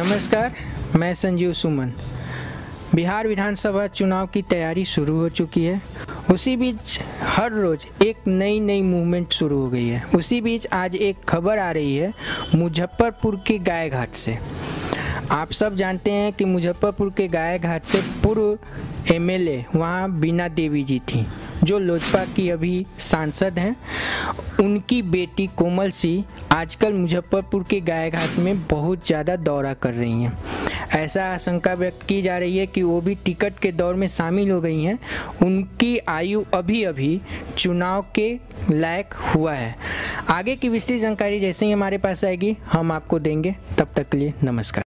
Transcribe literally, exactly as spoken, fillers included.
नमस्कार, मैं संजीव सुमन। बिहार विधानसभा चुनाव की तैयारी शुरू हो चुकी है। उसी बीच हर रोज़ एक नई नई मूवमेंट शुरू हो गई है। उसी बीच आज एक खबर आ रही है मुजफ्फरपुर के गाय घाट से। आप सब जानते हैं कि मुजफ्फरपुर के गाय घाट से पूर्व एमएलए वहाँ बीना देवी जी थी, जो लोजपा की अभी सांसद हैं। उनकी बेटी कोमल सिंह आजकल मुजफ्फरपुर के गाय घाट में बहुत ज़्यादा दौरा कर रही हैं। ऐसा आशंका व्यक्त की जा रही है कि वो भी टिकट के दौर में शामिल हो गई हैं। उनकी आयु अभी अभी चुनाव के लायक हुआ है। आगे की विस्तृत जानकारी जैसे ही हमारे पास आएगी हम आपको देंगे। तब तक के लिए नमस्कार।